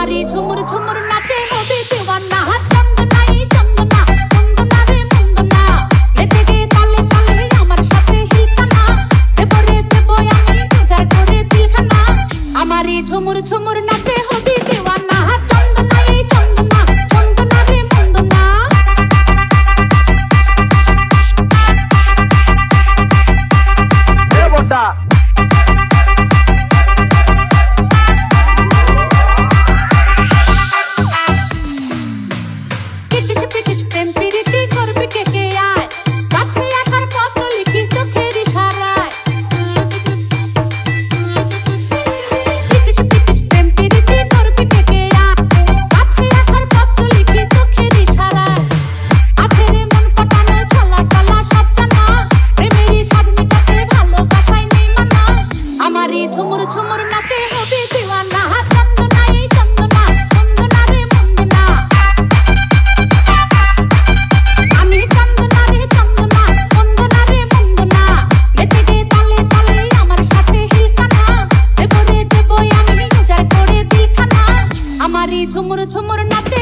আমারি ঝুমুর ঝুমুর নাচে হবে দিওয়ানা চন্দনাই চন্দনা চন্দনা রে মন্দনা লেতে গে তালে তালে আমার সাথে হিলকানা দেবরে দেব আমি উজাড় করে দিলখানা আমারি ঝুমুর ঝুমুর নাচে হবে দিওয়ানা চন্দনাই চন্দনা চন্দনা রে মন্দনা এ বড়টা ঝুমুর ঝুমুর নাচে হবে দিওয়ানা চন্দনাই চন্দনা চন্দনা রে মন্দনা আমি চন্দনা রে চন্দনা চন্দনা রে মন্দনা লেতে গে তালে তালে আমার সাথে হিলকানা দেবরে দেব আমি উজাড় করে দিলখানা আমারি ঝুমুর ঝুমুর নাচে